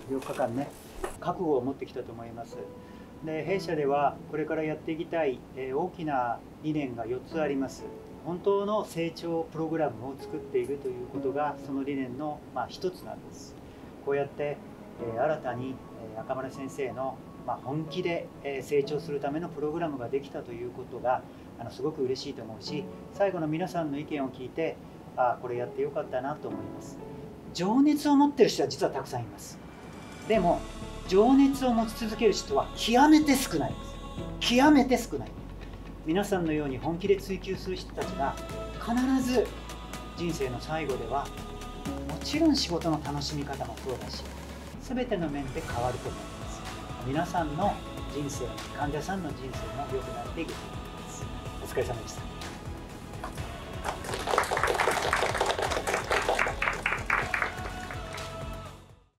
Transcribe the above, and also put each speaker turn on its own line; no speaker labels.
4日間ね、覚悟を持ってきたと思います。で、弊社ではこれからやっていきたい大きな理念が4つあります。本当の成長プログラムを作っているということがその理念の一つなんです。こうやって新たに赤丸先生の本気で成長するためのプログラムができたということがすごく嬉しいと思うし、最後の皆さんの意見を聞いて、これやってよかったなと思います。情熱を持ってる人は実はたくさんいます。でも情熱を持ち続ける人は極めて少ないです。極めて少ない。皆さんのように本気で追求する人たちが必ず人生の最後では、もちろん仕事の楽しみ方もそうだし、全ての面で変わると思います。皆さんの人生、患者さんの人生も良くなっていくと思います。お疲れ様でした。